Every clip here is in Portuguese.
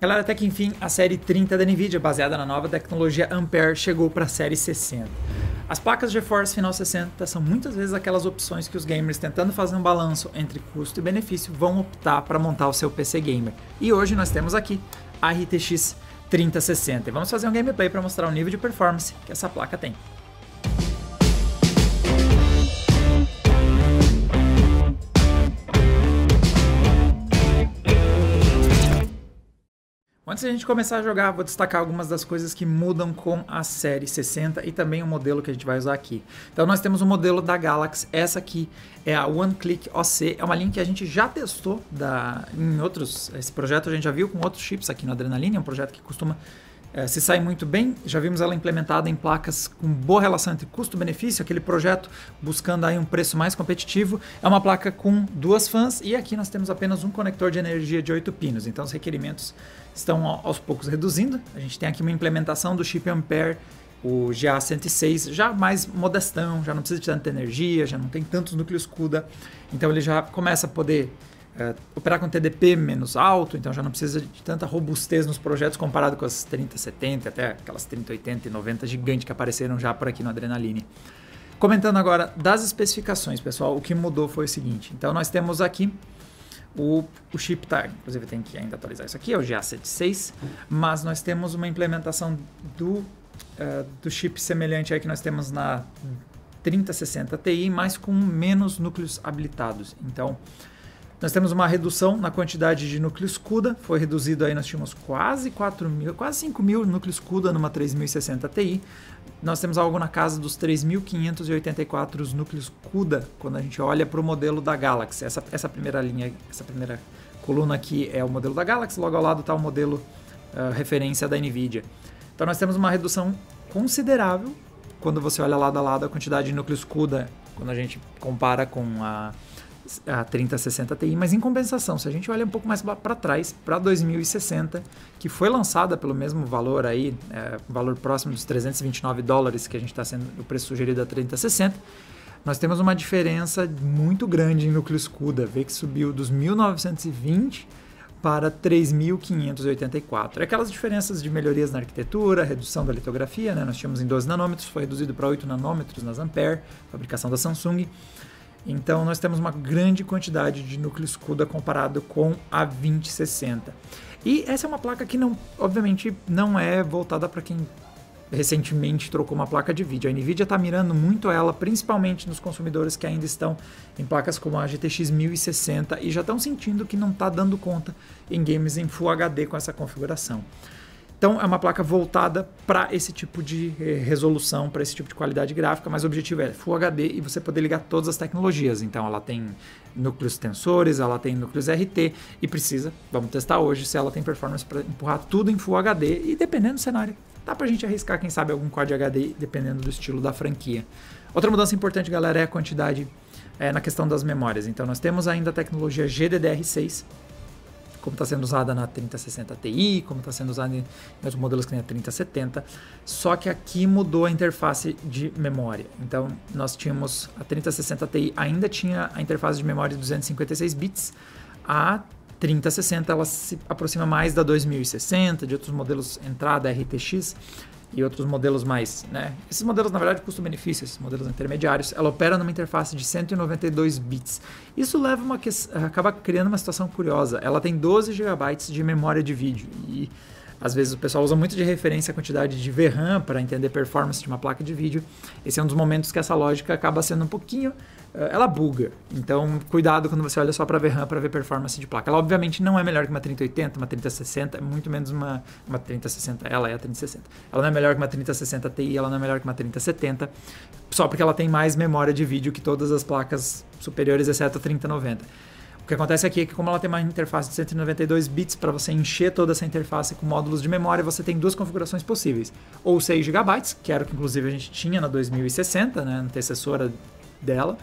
Galera, até que enfim a série 30 da NVIDIA, baseada na nova tecnologia Ampere, chegou para a série 60. As placas GeForce Final 60 são muitas vezes aquelas opções que os gamers, tentando fazer um balanço entre custo e benefício, vão optar para montar o seu PC gamer. E hoje nós temos aqui a RTX 3060 e vamos fazer um gameplay para mostrar o nível de performance que essa placa tem. Antes de a gente começar a jogar, vou destacar algumas das coisas que mudam com a série 60 e também o modelo que a gente vai usar aqui. Então nós temos o modelo da Galaxy, essa aqui é a OneClick OC, é uma linha que a gente já testou em outros, esse projeto a gente já viu com outros chips aqui no Adrenaline, é um projeto que costuma se sair muito bem, já vimos ela implementada em placas com boa relação entre custo-benefício, aquele projeto buscando aí um preço mais competitivo, é uma placa com duas fãs e aqui nós temos apenas um conector de energia de 8 pinos, então os requerimentos estão aos poucos reduzindo. A gente tem aqui uma implementação do chip Ampere, o GA106, já mais modestão, já não precisa de tanta energia, já não tem tantos núcleos CUDA, então ele já começa a poder operar com TDP menos alto, então já não precisa de tanta robustez nos projetos comparado com as 3070, até aquelas 3080 e 90 gigantes que apareceram já por aqui no Adrenaline. Comentando agora das especificações, pessoal, o que mudou foi o seguinte, então nós temos aqui o chip, inclusive tem que ainda atualizar isso aqui, é o GA76, mas nós temos uma implementação do chip semelhante aí que nós temos na 3060 Ti, mas com menos núcleos habilitados. Então, nós temos uma redução na quantidade de núcleos CUDA, foi reduzido aí, nós tínhamos quase 5.000 núcleos CUDA numa 3060 Ti, nós temos algo na casa dos 3.584 núcleos CUDA quando a gente olha para o modelo da Galaxy. Essa primeira linha, essa primeira coluna aqui é o modelo da Galaxy, logo ao lado está o modelo referência da NVIDIA. Então nós temos uma redução considerável quando você olha lado a lado a quantidade de núcleos CUDA, quando a gente compara com a 3060 Ti, mas em compensação, se a gente olha um pouco mais para trás, para 2060, que foi lançada pelo mesmo valor aí, valor próximo dos $329 que a gente está sendo o preço sugerido da 3060, nós temos uma diferença muito grande em núcleos CUDA, vê que subiu dos 1920 para 3.584. Aquelas diferenças de melhorias na arquitetura, redução da litografia, né? Nós tínhamos em 12 nanômetros, foi reduzido para 8 nanômetros nas Ampere, fabricação da Samsung. Então nós temos uma grande quantidade de núcleos CUDA comparado com a 2060. E essa é uma placa que obviamente não é voltada para quem recentemente trocou uma placa de vídeo. A NVIDIA está mirando muito ela, principalmente nos consumidores que ainda estão em placas como a GTX 1060 e já estão sentindo que não está dando conta em games em Full HD com essa configuração. Então é uma placa voltada para esse tipo de resolução, para esse tipo de qualidade gráfica, mas o objetivo é Full HD e você poder ligar todas as tecnologias. Então ela tem núcleos tensores, ela tem núcleos RT e vamos testar hoje se ela tem performance para empurrar tudo em Full HD e dependendo do cenário, dá pra gente arriscar quem sabe algum Quad HD dependendo do estilo da franquia. Outra mudança importante, galera, é a quantidade na questão das memórias. Então nós temos ainda a tecnologia GDDR6, como está sendo usada na 3060 Ti, como está sendo usada em outros modelos que tem a 3070, só que aqui mudou a interface de memória. Então, nós tínhamos a 3060 Ti ainda tinha a interface de memória de 256 bits, a 3060 ela se aproxima mais da 2060, de outros modelos entrada RTX, e outros modelos mais, né? Esses modelos, na verdade, custo-benefício, esses modelos intermediários, ela opera numa interface de 192 bits. Isso acaba criando uma situação curiosa. Ela tem 12 GB de memória de vídeo e às vezes o pessoal usa muito de referência a quantidade de VRAM para entender performance de uma placa de vídeo. Esse é um dos momentos que essa lógica acaba sendo um pouquinho... ela buga. Então, cuidado quando você olha só para VRAM para ver performance de placa. Ela, obviamente, não é melhor que uma 3080, uma 3060, muito menos uma 3060. Ela é a 3060. Ela não é melhor que uma 3060 Ti, ela não é melhor que uma 3070, só porque ela tem mais memória de vídeo que todas as placas superiores, exceto a 3090. O que acontece aqui é que como ela tem uma interface de 192 bits, para você encher toda essa interface com módulos de memória, você tem duas configurações possíveis. Ou 6 GB, que era o que inclusive a gente tinha na 2060, né, antecessora dela,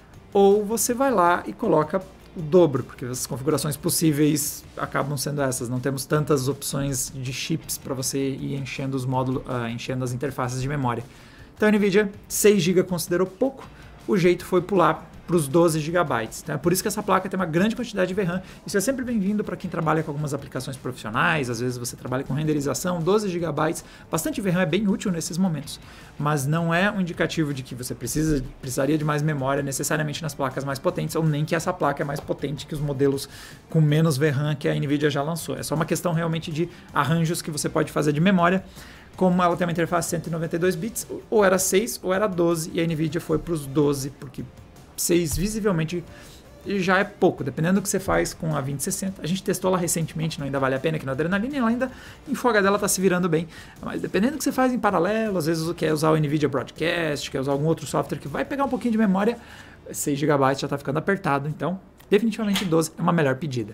ou você vai lá e coloca o dobro, porque as configurações possíveis acabam sendo essas. Não temos tantas opções de chips para você ir enchendo os módulos, enchendo as interfaces de memória. Então a NVIDIA 6 GB considerou pouco, o jeito foi pular para os 12 GB. Então é por isso que essa placa tem uma grande quantidade de VRAM. Isso é sempre bem-vindo para quem trabalha com algumas aplicações profissionais, às vezes você trabalha com renderização, 12 GB, bastante VRAM é bem útil nesses momentos, mas não é um indicativo de que você precisaria de mais memória necessariamente nas placas mais potentes, ou nem que essa placa é mais potente que os modelos com menos VRAM que a NVIDIA já lançou. É só uma questão realmente de arranjos que você pode fazer de memória. Como ela tem uma interface 192 bits, ou era 6 ou era 12, e a NVIDIA foi para os 12, porque 6 visivelmente já é pouco, dependendo do que você faz com a 2060. A gente testou ela recentemente, não ainda vale a pena aqui no Adrenaline, ela ainda em Full HD ela está se virando bem, mas dependendo do que você faz em paralelo, às vezes quer usar o NVIDIA Broadcast, quer usar algum outro software que vai pegar um pouquinho de memória, 6 GB já está ficando apertado, então definitivamente 12 é uma melhor pedida.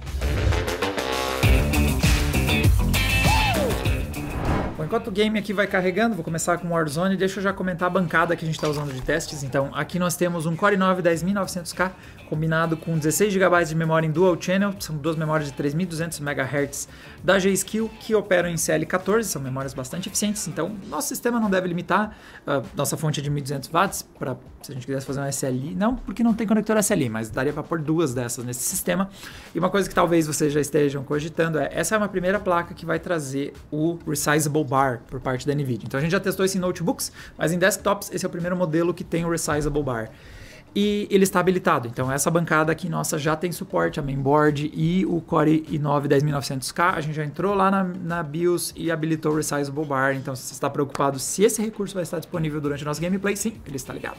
Bom, enquanto o game aqui vai carregando, vou começar com o Warzone. Deixa eu já comentar a bancada que a gente está usando de testes. Então, aqui nós temos um Core i9 10900K combinado com 16 GB de memória em Dual Channel. São duas memórias de 3200 MHz da G-Skill que operam em CL14. São memórias bastante eficientes. Então, nosso sistema não deve limitar. Nossa fonte é de 1200 watts para se a gente quisesse fazer um SLI. Não, porque não tem conector SLI, mas daria para pôr duas dessas nesse sistema. E uma coisa que talvez vocês já estejam cogitando é: essa é uma primeira placa que vai trazer o Resizable Bar por parte da NVIDIA. Então a gente já testou isso em notebooks, mas em desktops esse é o primeiro modelo que tem o Resizable Bar. E ele está habilitado. Então essa bancada aqui nossa já tem suporte a mainboard e o Core i9 10900K. A gente já entrou lá na BIOS e habilitou o Resizable Bar. Então se você está preocupado se esse recurso vai estar disponível durante o nosso gameplay, sim, ele está ligado.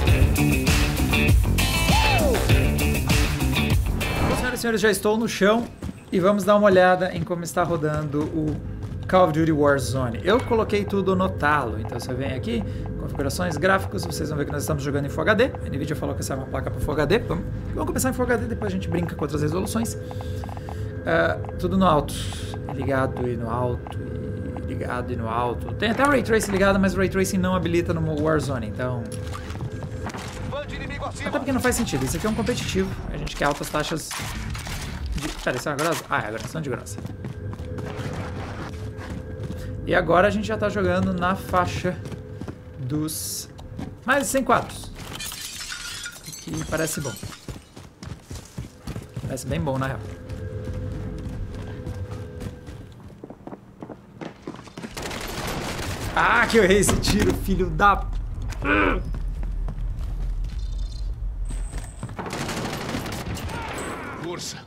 Bom, senhoras e senhores, já estou no chão e vamos dar uma olhada em como está rodando o Call of Duty Warzone. Eu coloquei tudo no talo, então você vem aqui, configurações, gráficos, vocês vão ver que nós estamos jogando em Full HD. A NVIDIA falou que essa é uma placa para Full HD. Vamos começar em Full HD, depois a gente brinca com outras resoluções. Tudo no alto, ligado e no alto, e ligado e no alto. Tem até o Ray Tracing ligado, mas o Ray Tracing não habilita no Warzone, então... Até porque não faz sentido, isso aqui é um competitivo, a gente quer altas taxas de... Pera, isso é uma grossa? Ah, é agressão de grossa. E agora a gente já está jogando na faixa dos mais de 100 quadros. O que parece bom. Parece bem bom, na real. Ah, que eu errei esse tiro, filho da... Força.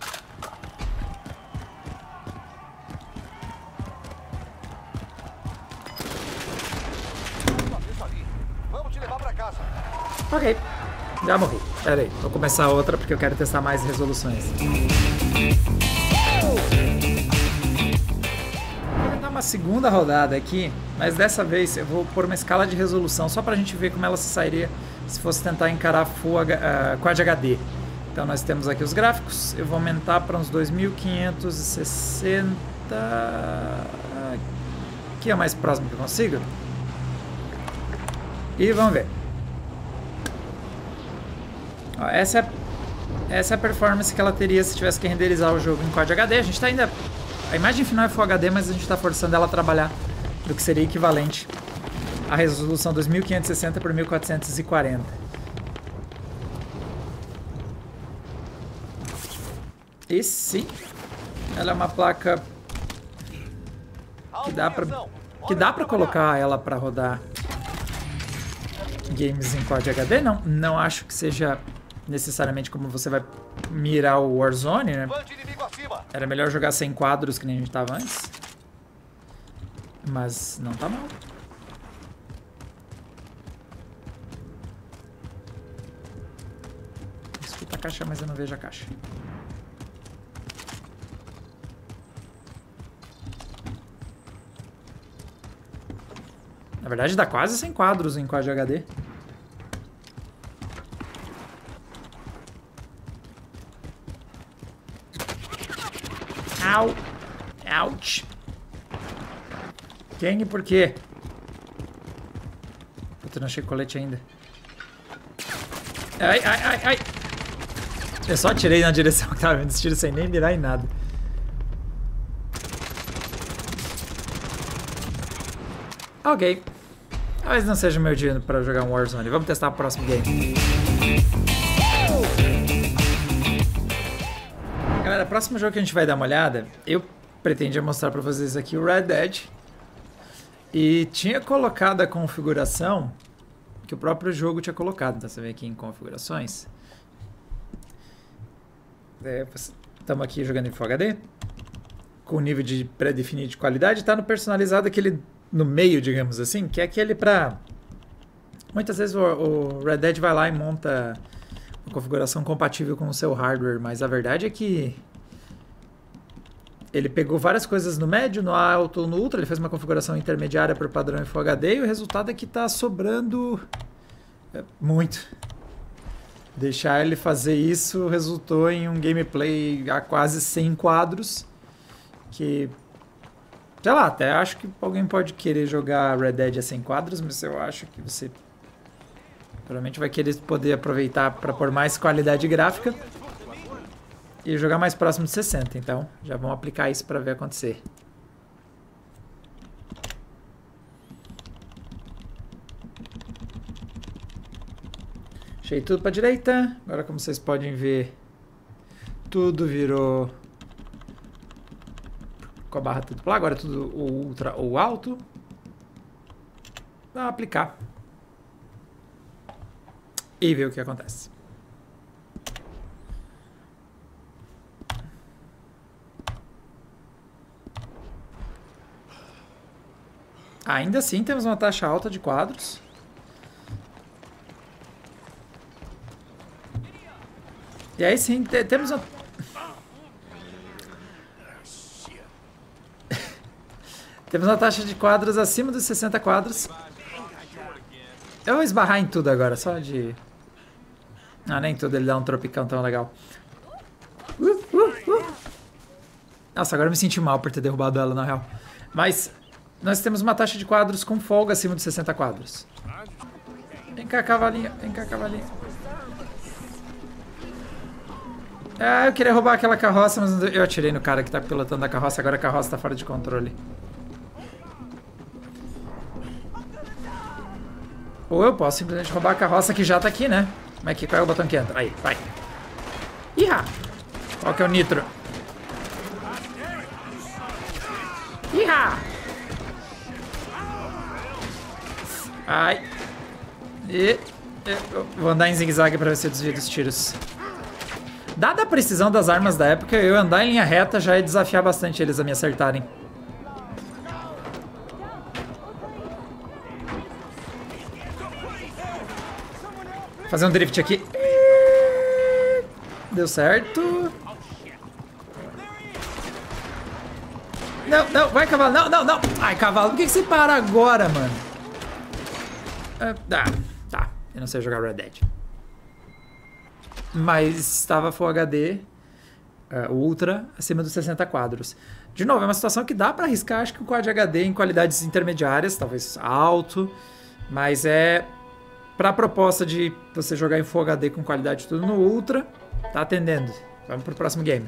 Ok, já morri. Pera aí, vou começar outra porque eu quero testar mais resoluções. Vou tentar uma segunda rodada aqui, mas dessa vez eu vou pôr uma escala de resolução só pra gente ver como ela se sairia se fosse tentar encarar Quad HD. Então nós temos aqui os gráficos, eu vou aumentar para uns 2560, que é mais próximo que eu consigo. E vamos ver. Ó, essa é a performance que ela teria se tivesse que renderizar o jogo em Quad HD. A gente está ainda... A imagem final é Full HD, mas a gente está forçando ela a trabalhar do que seria equivalente à resolução 2560 por 1440. E sim, ela é uma placa que dá para colocar ela para rodar games em Quad HD. Não acho que seja necessariamente como você vai mirar o Warzone, né? Era melhor jogar sem quadros que nem a gente tava antes. Mas não tá mal. Escuta a caixa, mas eu não vejo a caixa. Na verdade dá quase 100 quadros em Quad HD. Au! Ouch! Quem e por quê? Puta, eu não achei colete ainda. Ai, ai, ai, ai! Eu só atirei na direção que tava vendo esse tiro sem nem mirar em nada. Ok. Talvez não seja o meu dia para jogar um Warzone. Vamos testar o próximo game. próximo jogo que a gente vai dar uma olhada, eu pretendia mostrar pra vocês aqui o Red Dead. E tinha colocado a configuração que o próprio jogo tinha colocado. Então você vem aqui em configurações. Estamos aqui jogando em Full HD. Com o nível de pré-definido de qualidade. Está no personalizado aquele no meio, digamos assim. Que é aquele pra... Muitas vezes o Red Dead vai lá e monta uma configuração compatível com o seu hardware. Mas a verdade é que... ele pegou várias coisas no médio, no alto, no ultra, ele fez uma configuração intermediária para o padrão em Full HD e o resultado é que está sobrando muito. Deixar ele fazer isso resultou em um gameplay a quase 100 quadros, que, sei lá, até acho que alguém pode querer jogar Red Dead a 100 quadros, mas eu acho que você provavelmente vai querer poder aproveitar para pôr mais qualidade gráfica. E jogar mais próximo de 60, então já vamos aplicar isso para ver acontecer. Achei tudo para direita. Agora, como vocês podem ver, tudo virou com a barra tudo para lá. Agora é tudo o ultra ou alto. Vamos aplicar e ver o que acontece. Ainda assim, temos uma taxa alta de quadros. E aí sim, temos uma... temos uma taxa de quadros acima dos 60 quadros. Eu vou esbarrar em tudo agora, só de... Ah, nem tudo, ele dá um tropicão tão legal. Nossa, agora eu me senti mal por ter derrubado ela, na real. Mas... nós temos uma taxa de quadros com folga acima de 60 quadros. Vem cá, cavalinho. Vem cá, cavalinho. Ah, eu queria roubar aquela carroça, mas eu atirei no cara que tá pilotando a carroça. Agora a carroça tá fora de controle. Ou eu posso simplesmente roubar a carroça que já tá aqui, né? Como é que... qual é o botão que entra? Aí, vai. Ihá! Qual que é o nitro? Ihá! Ai. Vou andar em zigue-zague pra ver se eu desvio dos tiros. Dada a precisão das armas da época, eu andar em linha reta já ia desafiar bastante eles a me acertarem. Fazer um drift aqui. Deu certo. Não, não, vai cavalo, não, não, não. Ai, cavalo, por que você para agora, mano? Tá, eu não sei jogar Red Dead. Mas estava Full HD, Ultra, acima dos 60 quadros. De novo, é uma situação que dá pra arriscar, acho que o Quad HD em qualidades intermediárias, talvez alto, mas é pra proposta de você jogar em Full HD com qualidade tudo no Ultra, tá atendendo. Vamos pro próximo game.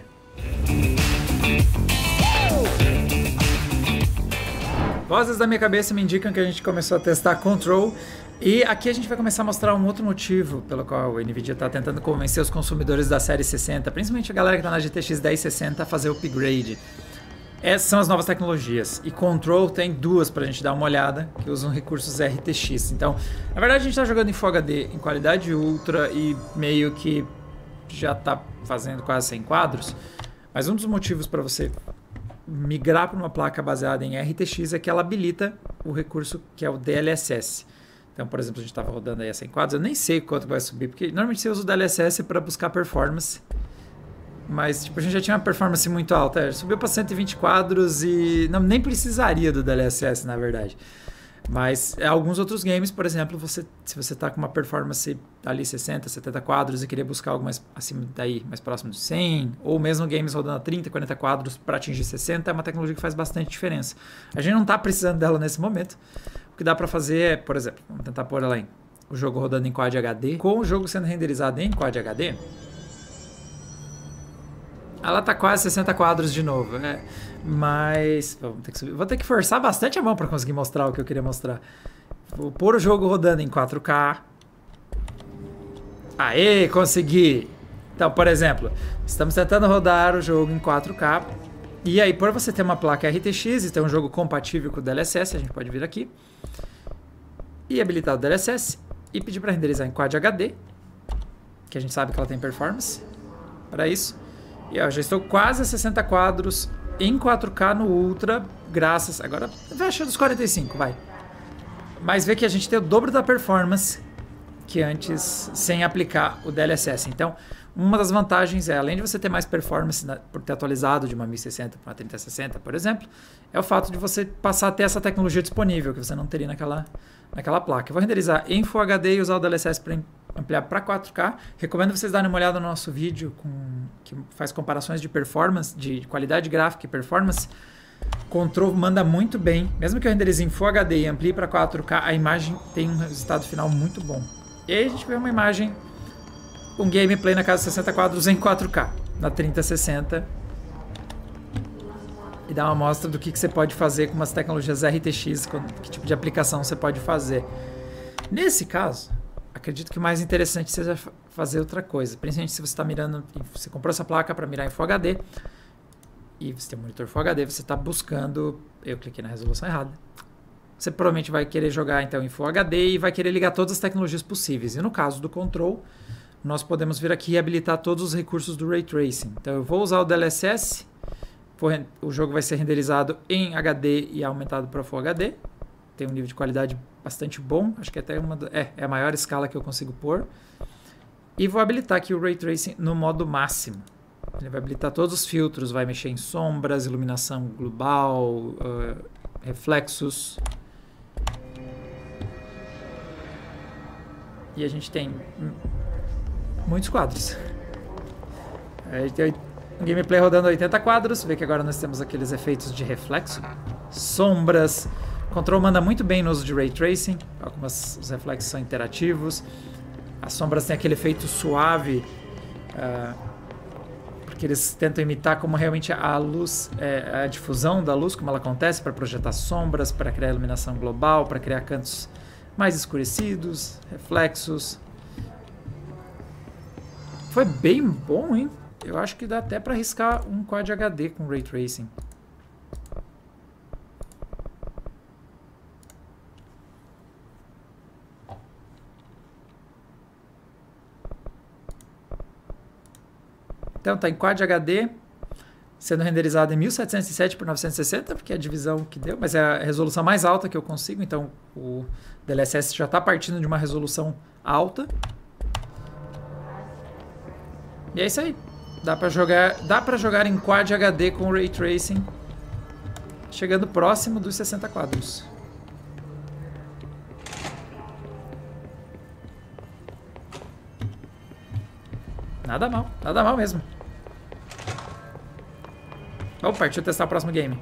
Vozes da minha cabeça me indicam que a gente começou a testar Control. E aqui a gente vai começar a mostrar um outro motivo pelo qual a NVIDIA está tentando convencer os consumidores da série 60, principalmente a galera que está na GTX 1060, a fazer o upgrade. Essas são as novas tecnologias. E Control tem duas para a gente dar uma olhada, que usam recursos RTX. Então, na verdade a gente está jogando em Full HD em qualidade Ultra e meio que já está fazendo quase 100 quadros. Mas um dos motivos para você migrar para uma placa baseada em RTX é que ela habilita o recurso que é o DLSS. Então, por exemplo, a gente estava rodando aí a 100 quadros, eu nem sei quanto vai subir, porque normalmente você usa o DLSS para buscar performance, mas tipo, a gente já tinha uma performance muito alta, subiu para 120 quadros e não, nem precisaria do DLSS, na verdade. Mas alguns outros games, por exemplo, se você está com uma performance ali 60, 70 quadros e queria buscar algo mais acima daí, mais próximo de 100, ou mesmo games rodando a 30, 40 quadros para atingir 60, é uma tecnologia que faz bastante diferença. A gente não está precisando dela nesse momento. O que dá para fazer é, por exemplo, vamos tentar pôr ela o jogo rodando em Quad HD, com o jogo sendo renderizado em Quad HD, ela tá quase 60 quadros de novo, né? Mas vamos ter que subir. Vou ter que forçar bastante a mão para conseguir mostrar o que eu queria mostrar. Vou pôr o jogo rodando em 4K. Aê, consegui! Então, por exemplo, estamos tentando rodar o jogo em 4K. E aí, por você ter uma placa RTX e ter um jogo compatível com o DLSS, a gente pode vir aqui e habilitar o DLSS e pedir para renderizar em Quad HD, que a gente sabe que ela tem performance para isso. E eu já estou quase a 60 quadros em 4K no Ultra, graças... Agora fecha dos 45, vai. Mas vê que a gente tem o dobro da performance que antes, sem aplicar o DLSS. Então, uma das vantagens é, além de você ter mais performance por ter atualizado de uma 1060 para uma 3060, por exemplo, é o fato de você passar a ter essa tecnologia disponível, que você não teria naquela placa. Eu vou renderizar em Full HD e usar o DLSS para ampliar para 4K. Recomendo vocês darem uma olhada no nosso vídeo que faz comparações de performance, de qualidade gráfica e performance. Control manda muito bem. Mesmo que eu renderize em Full HD e amplie para 4K, a imagem tem um resultado final muito bom. E aí a gente vê uma imagem, um gameplay na casa de 60 quadros em 4K, na 3060. E dá uma amostra do que você pode fazer com umas tecnologias RTX, que tipo de aplicação você pode fazer. Nesse caso, acredito que o mais interessante seja fazer outra coisa. Principalmente se você está mirando, você comprou essa placa para mirar em Full HD, e você tem um monitor Full HD, você está buscando... Eu cliquei na resolução errada. Você provavelmente vai querer jogar então em Full HD e vai querer ligar todas as tecnologias possíveis. E no caso do Control, nós podemos vir aqui e habilitar todos os recursos do Ray Tracing. Então eu vou usar o DLSS, o jogo vai ser renderizado em HD e aumentado para Full HD. Tem um nível de qualidade bastante bom, acho que até é a maior escala que eu consigo pôr. E vou habilitar aqui o Ray Tracing no modo máximo. Ele vai habilitar todos os filtros, vai mexer em sombras, iluminação global, reflexos. E a gente tem muitos quadros. A gente tem um gameplay rodando 80 quadros. Vê que agora nós temos aqueles efeitos de reflexo, sombras. O Control manda muito bem no uso de Ray Tracing. Alguns os reflexos são interativos. As sombras têm aquele efeito suave, porque eles tentam imitar como realmente a luz, a difusão da luz, como ela acontece, para projetar sombras, para criar iluminação global, para criar cantos mais escurecidos, reflexos. Foi bem bom, hein? Eu acho que dá até para arriscar um Quad HD com Ray Tracing. Então tá em Quad HD, sendo renderizado em 1707 por 960, porque é a divisão que deu, mas é a resolução mais alta que eu consigo, então o DLSS já está partindo de uma resolução alta. E é isso aí. Dá para jogar em Quad HD com Ray Tracing, chegando próximo dos 60 quadros. Nada mal mesmo. Vamos partir testar o próximo game.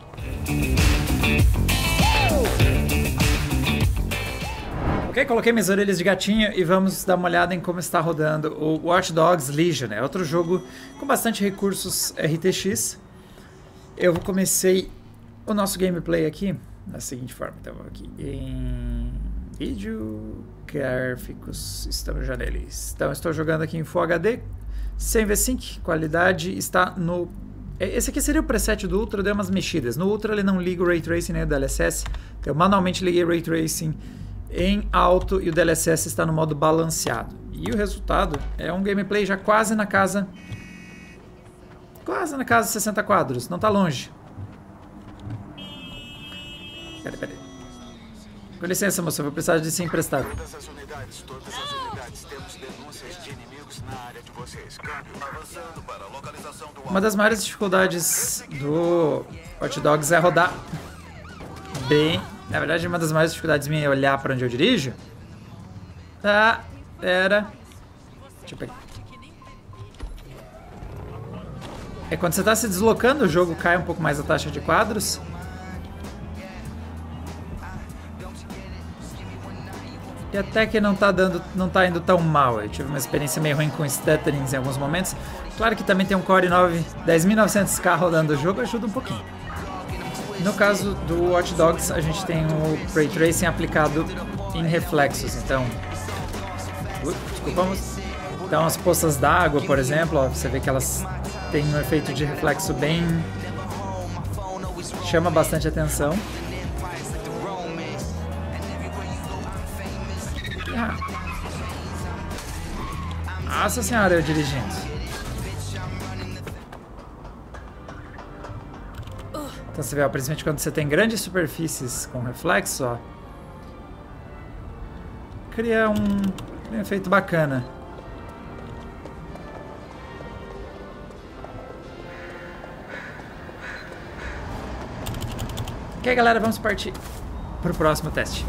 Ok, coloquei minhas orelhas de gatinho e vamos dar uma olhada em como está rodando o Watch Dogs Legion. É outro jogo com bastante recursos RTX. Eu comecei o nosso gameplay aqui da seguinte forma. Então, vou aqui em vídeo, gráficos, estamos já neles. Então, estou jogando aqui em Full HD, sem V-Sync, qualidade está no... Esse aqui seria o preset do Ultra, eu dei umas mexidas. No Ultra ele não liga o Ray Tracing nem o DLSS, eu manualmente liguei o Ray Tracing em alto e o DLSS está no modo balanceado. E o resultado é um gameplay já quase na casa de 60 quadros, não está longe. Peraí. Com licença, moça, eu vou precisar de ser emprestado. Todas as unidades, temos denúncias de inimigos na área de vocês. Avançando para a localização do... Uma das maiores dificuldades do Watch Dogs é rodar bem. Na verdade, uma das maiores dificuldades minha é olhar para onde eu dirijo. Tá, deixa eu pegar. É quando você está se deslocando, o jogo cai um pouco mais a taxa de quadros. E até que não tá indo tão mal. Eu tive uma experiência meio ruim com stutterings em alguns momentos. Claro que também tem um Core i9 10900K rodando o jogo, ajuda um pouquinho. No caso do Watch Dogs, a gente tem o Ray Tracing aplicado em reflexos, então... desculpa, moço. Então as poças d'água, por exemplo, ó, você vê que elas têm um efeito de reflexo bem... chama bastante atenção. Nossa senhora, eu dirigindo. Então você vê, ó, principalmente quando você tem grandes superfícies com reflexo, ó, cria um efeito bacana. Ok, galera, vamos partir para o próximo teste.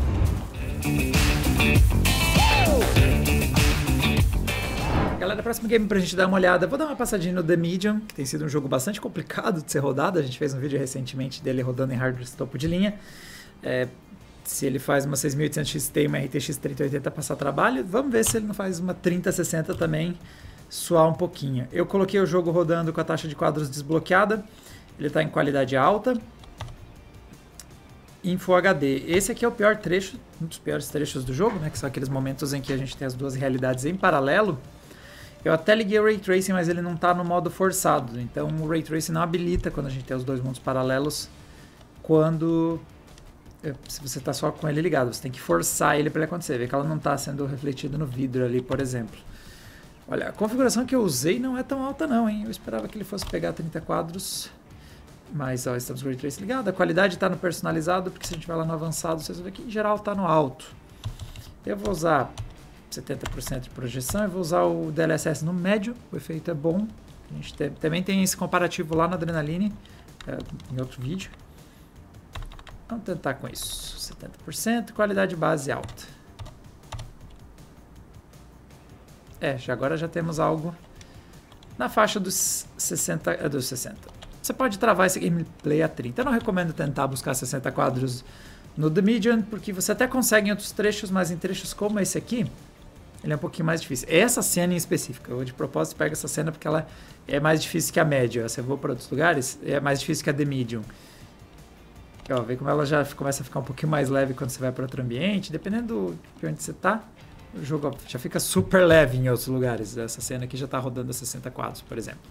Galera, próximo game pra gente dar uma olhada. Vou dar uma passadinha no The Medium, que tem sido um jogo bastante complicado de ser rodado. A gente fez um vídeo recentemente dele rodando em hardware topo de linha. Se ele faz uma 6800 XT e uma RTX 3080 passar trabalho, vamos ver se ele não faz uma 3060 também suar um pouquinho. Eu coloquei o jogo rodando com a taxa de quadros desbloqueada. Ele está em qualidade alta. Em Full HD. Esse aqui é o pior trecho, um dos piores trechos do jogo, né? Que são aqueles momentos em que a gente tem as duas realidades em paralelo. Eu até liguei o Ray Tracing, mas ele não está no modo forçado. Então o Ray Tracing não habilita quando a gente tem os dois mundos paralelos. Se você está só com ele ligado, você tem que forçar ele para ele acontecer. Vê que ela não está sendo refletida no vidro ali, por exemplo. Olha, a configuração que eu usei não é tão alta não, hein? Eu esperava que ele fosse pegar 30 quadros. Mas ó, estamos com o Ray Tracing ligado. A qualidade está no personalizado, porque se a gente vai lá no avançado, vocês vão ver que em geral está no alto. Eu vou usar 70% de projeção, eu vou usar o DLSS no médio, o efeito é bom. A gente também tem esse comparativo lá no Adrenaline, em outro vídeo. Vamos tentar com isso. 70%, qualidade base alta. Agora já temos algo na faixa dos 60. Você pode travar esse gameplay a 30. Eu não recomendo tentar buscar 60 quadros no The Medium, porque você até consegue em outros trechos, mas em trechos como esse aqui, ele é um pouquinho mais difícil. Essa cena em específico, eu de propósito pego essa cena porque ela é mais difícil que a média. Se eu vou para outros lugares, é mais difícil que a The Medium. Ó, vê como ela já começa a ficar um pouquinho mais leve quando você vai para outro ambiente. Dependendo de onde você está, o jogo já fica super leve em outros lugares. Essa cena aqui já está rodando a 60 quadros, por exemplo.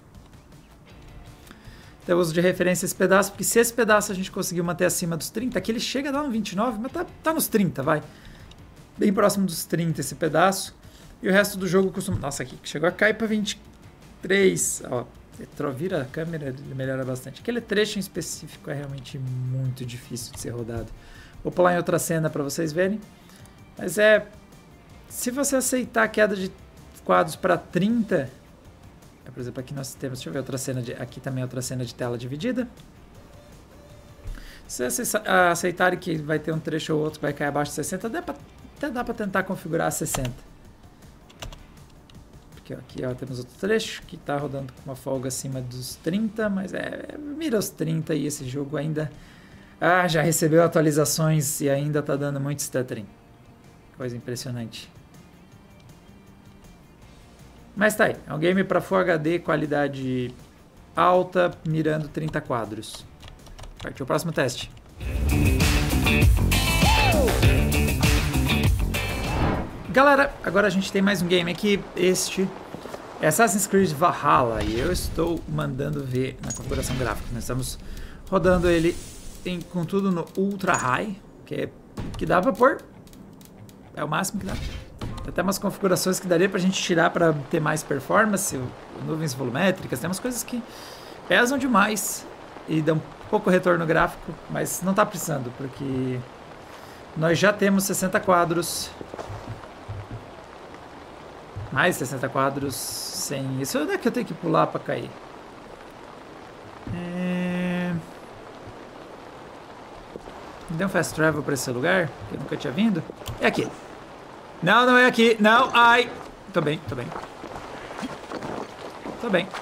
Então eu uso de referência esse pedaço, porque se esse pedaço a gente conseguir manter acima dos 30, aqui ele chega a dar um 29, mas tá nos 30, vai. Bem próximo dos 30 esse pedaço. E o resto do jogo costuma... Nossa, aqui chegou a cair para 23. Ó, vira a câmera, ele melhora bastante. Aquele trecho em específico é realmente muito difícil de ser rodado. Vou pular em outra cena para vocês verem. Mas se você aceitar a queda de quadros para 30... Por exemplo, aqui nós temos... Deixa eu ver outra cena aqui também outra cena de tela dividida. Se vocês aceitarem que vai ter um trecho ou outro que vai cair abaixo de 60, até dá para tentar configurar a 60. Aqui ó, temos outro trecho que está rodando com uma folga acima dos 30, mas mira os 30 e esse jogo ainda já recebeu atualizações e ainda está dando muito stuttering. Coisa impressionante. Mas tá aí, é um game para Full HD, qualidade alta, mirando 30 quadros. Partiu o próximo teste. Galera, agora a gente tem mais um game aqui, este é Assassin's Creed Valhalla, e eu estou mandando ver na configuração gráfica. Nós estamos rodando ele com tudo no Ultra High, que dá pra pôr, é o máximo que dá. Tem até umas configurações que daria pra gente tirar para ter mais performance, nuvens volumétricas, tem umas coisas que pesam demais e dão pouco retorno gráfico, mas não tá precisando, porque nós já temos 60 quadros. Mais 60 quadros sem isso. Onde é que eu tenho que pular para cair? Deu um fast travel para esse lugar que eu nunca tinha vindo. É aqui. Não, não é aqui. Não, ai. Tô bem, tô bem. Tô bem.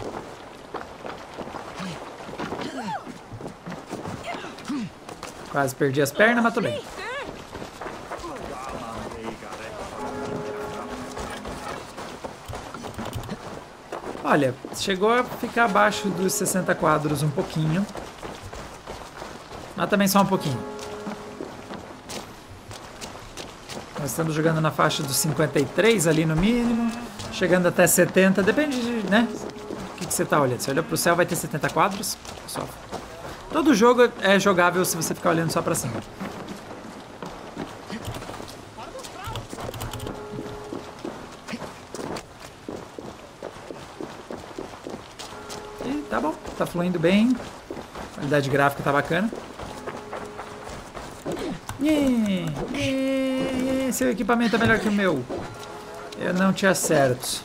Quase perdi as pernas, mas tô bem. Olha, chegou a ficar abaixo dos 60 quadros um pouquinho. Mas também só um pouquinho. Nós estamos jogando na faixa dos 53 ali no mínimo. chegando até 70, depende de, né? O que você tá olhando. Se olhar pro céu vai ter 70 quadros. Só. Todo jogo é jogável se você ficar olhando só pra cima. E tá bom, tá fluindo bem. A qualidade gráfica tá bacana. Seu equipamento é melhor que o meu. Eu não te acerto.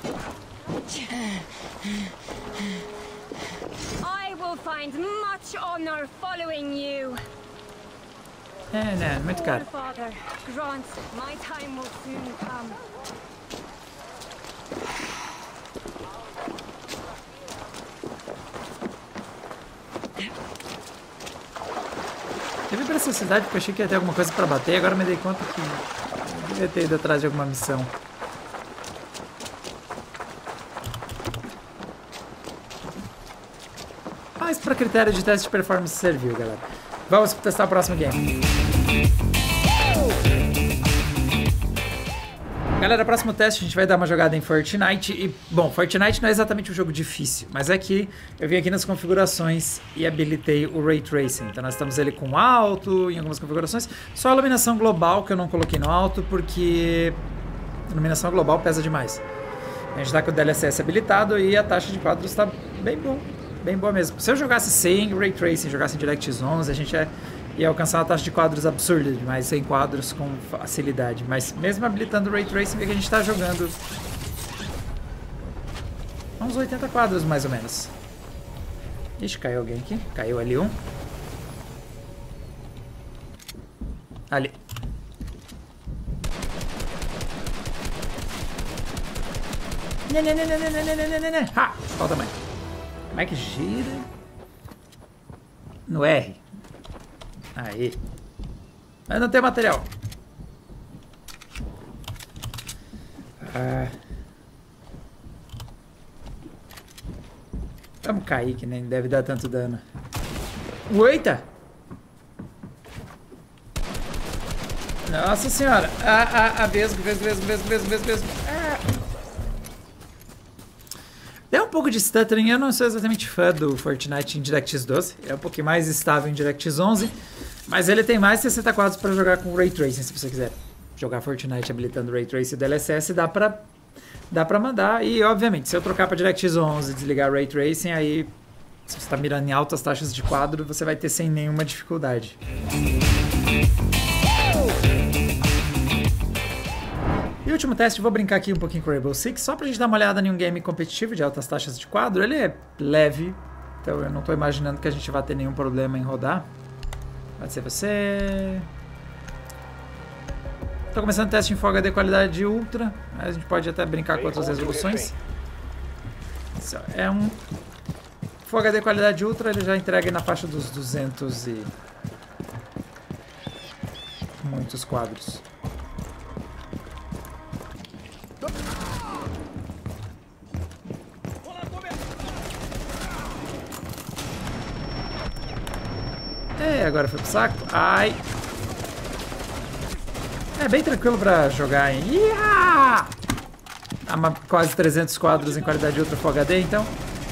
I will find much honor following you. É, né? Muito caro. Father, grant my time will soon come. Eu vim pra essa cidade porque eu achei que ia ter alguma coisa pra bater. Agora me dei conta que eu devia ter ido atrás de alguma missão. Mas para critério de teste de performance serviu, galera. Vamos testar o próximo game. Galera, o próximo teste a gente vai dar uma jogada em Fortnite. E, bom, Fortnite não é exatamente um jogo difícil, mas é que eu vim aqui nas configurações e habilitei o Ray Tracing. Então nós estamos ele com alto em algumas configurações. Só a iluminação global que eu não coloquei no alto, porque a iluminação global pesa demais. A gente está com o DLSS habilitado e a taxa de quadros está bem bom. Bem boa mesmo. Se eu jogasse sem Ray Tracing, jogasse em DirectX 11, a gente ia alcançar uma taxa de quadros absurda, mas sem quadros com facilidade. Mas mesmo habilitando o Ray Tracing, vê que a gente está jogando uns 80 quadros mais ou menos. Ixi, caiu alguém aqui. Caiu ali um. Ali. Ha! Qual o tamanho? Como é que gira? No R. Aí. Mas não tem material. Vamos cair, que nem deve dar tanto dano. Eita! Nossa senhora! Vesgo. Deu um pouco de stuttering, eu não sou exatamente fã do Fortnite em DirectX 12, é um pouquinho mais estável em DirectX 11, mas ele tem mais 60 quadros para jogar com Ray Tracing, se você quiser jogar Fortnite habilitando Ray Tracing e DLSS, dá pra mandar, e obviamente, se eu trocar para DirectX 11 e desligar Ray Tracing, aí, se você está mirando em altas taxas de quadro, você vai ter sem nenhuma dificuldade. E o último teste, vou brincar aqui um pouquinho com o Rainbow Six, só pra gente dar uma olhada em um game competitivo de altas taxas de quadro. Ele é leve, então eu não tô imaginando que a gente vai ter nenhum problema em rodar. Pode ser você. Tô começando o teste em Full HD qualidade ultra, mas a gente pode até brincar com outras resoluções. É um Full HD qualidade ultra, ele já entrega na faixa dos 200 e muitos quadros. Agora foi pro saco. Ai. É bem tranquilo pra jogar em... quase 300 quadros em qualidade ultra Full HD, então.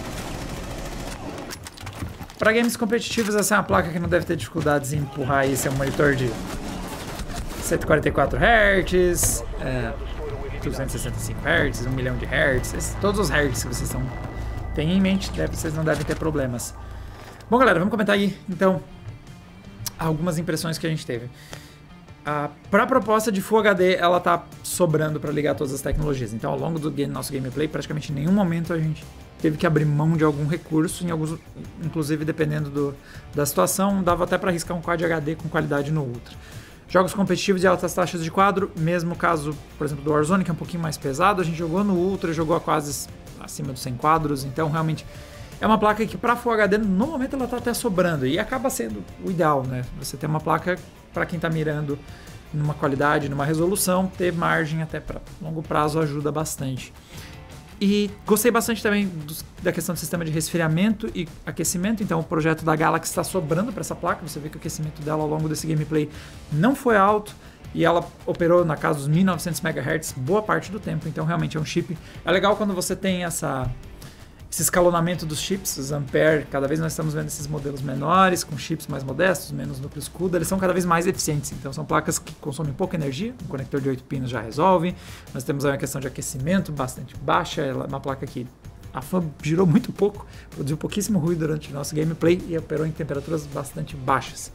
Pra games competitivos, essa é uma placa que não deve ter dificuldades em empurrar esse é um monitor de 144 Hz, 265 Hz, 1 milhão de Hz, todos os Hz que vocês têm em mente, vocês não devem ter problemas. Bom, galera, vamos comentar aí, então, algumas impressões que a gente teve. Para a proposta de Full HD, ela tá sobrando para ligar todas as tecnologias. Então, ao longo do nosso gameplay, praticamente em nenhum momento a gente teve que abrir mão de algum recurso, inclusive dependendo da situação, dava até para arriscar um Quad HD com qualidade no Ultra. Jogos competitivos de altas taxas de quadro, mesmo caso, por exemplo, do Warzone, que é um pouquinho mais pesado, a gente jogou no Ultra, jogou a quase acima dos 100 quadros, então realmente é uma placa que para Full HD, no momento ela tá até sobrando, e acaba sendo o ideal, né? Você ter uma placa, para quem tá mirando numa qualidade, numa resolução, ter margem até para longo prazo ajuda bastante. E gostei bastante também da questão do sistema de resfriamento e aquecimento, então o projeto da Galaxy está sobrando para essa placa, você vê que o aquecimento dela ao longo desse gameplay não foi alto, e ela operou na casa dos 1900 MHz boa parte do tempo, então realmente é um chip. É legal quando você tem esse escalonamento dos chips, os Ampere, cada vez nós estamos vendo esses modelos menores, com chips mais modestos, menos núcleos CUDA, eles são cada vez mais eficientes, então são placas que consomem pouca energia, um conector de 8 pinos já resolve, nós temos aí uma questão de aquecimento bastante baixa, ela é uma placa que a fan girou muito pouco, produziu pouquíssimo ruído durante o nosso gameplay e operou em temperaturas bastante baixas.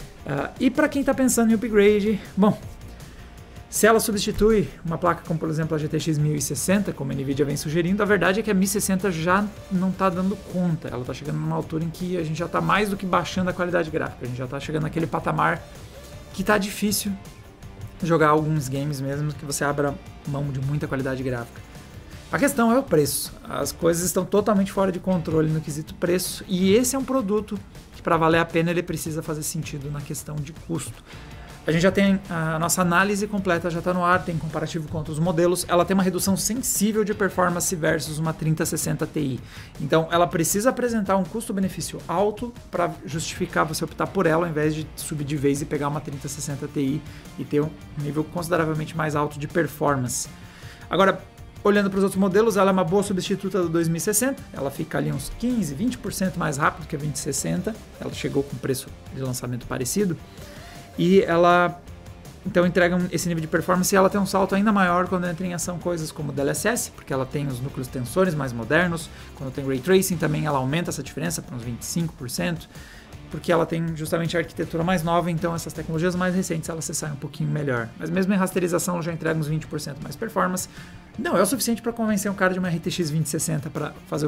E para quem está pensando em upgrade, bom, se ela substitui uma placa como, por exemplo, a GTX 1060, como a NVIDIA vem sugerindo, a verdade é que a 1060 já não está dando conta. Ela está chegando numa altura em que a gente já está mais do que baixando a qualidade gráfica. A gente já está chegando naquele patamar que está difícil jogar alguns games mesmo que você abra mão de muita qualidade gráfica. A questão é o preço. As coisas estão totalmente fora de controle no quesito preço, e esse é um produto que, para valer a pena, ele precisa fazer sentido na questão de custo. A gente já tem a nossa análise completa, já está no ar, tem comparativo com outros modelos. Ela tem uma redução sensível de performance versus uma 3060 Ti. Então ela precisa apresentar um custo-benefício alto para justificar você optar por ela, ao invés de subir de vez e pegar uma 3060 Ti e ter um nível consideravelmente mais alto de performance. Agora, olhando para os outros modelos, ela é uma boa substituta do 2060, ela fica ali uns 15, 20% mais rápido que a 2060, ela chegou com preço de lançamento parecido, e ela então entrega esse nível de performance, e ela tem um salto ainda maior quando entra em ação coisas como DLSS, porque ela tem os núcleos tensores mais modernos, quando tem Ray Tracing também ela aumenta essa diferença para uns 25%, porque ela tem justamente a arquitetura mais nova, então essas tecnologias mais recentes elas se saem um pouquinho melhor. Mas mesmo em rasterização ela já entrega uns 20% mais performance. Não é o suficiente para convencer um cara de uma RTX 2060 para fazer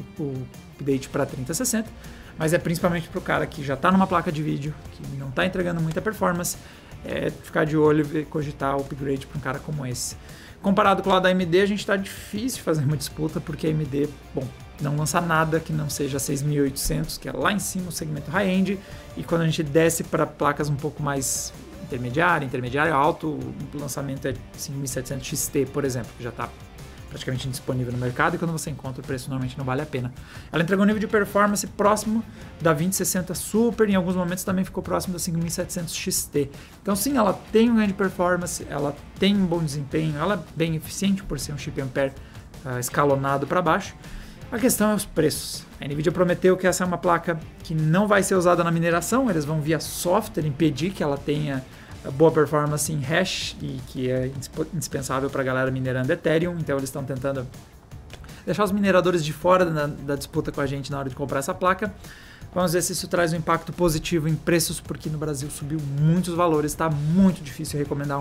o update para 3060, mas é principalmente para o cara que já está numa placa de vídeo, que não está entregando muita performance, ficar de olho e cogitar o upgrade para um cara como esse. Comparado com o lado da AMD, a gente está difícil fazer uma disputa, porque a AMD, bom, não lança nada que não seja 6800, que é lá em cima o segmento high-end, e quando a gente desce para placas um pouco mais intermediário alto, o lançamento é 5700 XT, por exemplo, que já está praticamente indisponível no mercado, e quando você encontra o preço normalmente não vale a pena. Ela entregou um nível de performance próximo da 2060 Super, em alguns momentos também ficou próximo da 5700 XT. Então sim, ela tem um ganho de performance, ela tem um bom desempenho, ela é bem eficiente por ser um chip Ampere escalonado para baixo. A questão é os preços. A NVIDIA prometeu que essa é uma placa que não vai ser usada na mineração, eles vão via software impedir que ela tenha boa performance em hash, e que é indispensável para a galera minerando Ethereum, então eles estão tentando deixar os mineradores de fora da disputa com a gente na hora de comprar essa placa. Vamos ver se isso traz um impacto positivo em preços, porque no Brasil subiu muitos valores, está muito difícil recomendar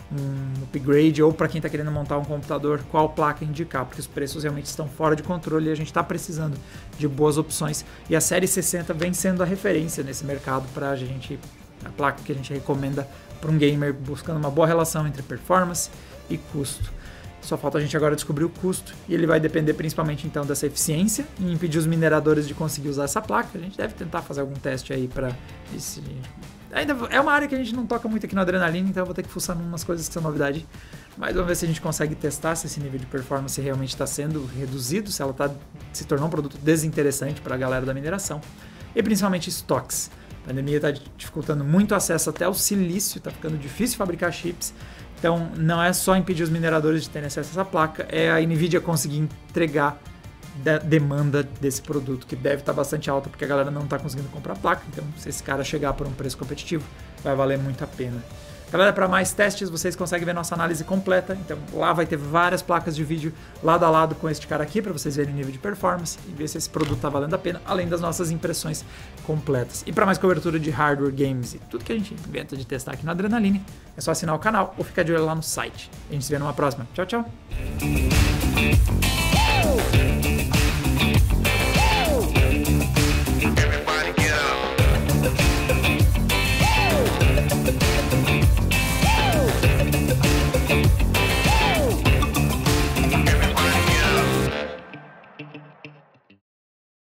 um upgrade, ou para quem está querendo montar um computador, qual placa indicar, porque os preços realmente estão fora de controle e a gente está precisando de boas opções, e a série 60 vem sendo a referência nesse mercado para a gente, a placa que a gente recomenda para um gamer buscando uma boa relação entre performance e custo. Só falta a gente agora descobrir o custo, e ele vai depender principalmente então dessa eficiência e impedir os mineradores de conseguir usar essa placa. A gente deve tentar fazer algum teste aí para esse... Ainda é uma área que a gente não toca muito aqui no Adrenaline, então eu vou ter que fuçar em umas coisas que são novidade, mas vamos ver se a gente consegue testar se esse nível de performance realmente está sendo reduzido, se ela se tornou um produto desinteressante para a galera da mineração, e principalmente estoques. A pandemia está dificultando muito o acesso até ao silício, está ficando difícil fabricar chips. Então não é só impedir os mineradores de terem acesso a essa placa, é a NVIDIA conseguir entregar da demanda desse produto, que deve estar bastante alta, porque a galera não está conseguindo comprar a placa. Então se esse cara chegar por um preço competitivo, vai valer muito a pena. Galera, para mais testes, vocês conseguem ver nossa análise completa. Então lá vai ter várias placas de vídeo lado a lado com este cara aqui, para vocês verem o nível de performance e ver se esse produto está valendo a pena, além das nossas impressões completas. E para mais cobertura de hardware, games e tudo que a gente inventa de testar aqui no Adrenaline, é só assinar o canal ou ficar de olho lá no site. A gente se vê numa próxima. Tchau, tchau!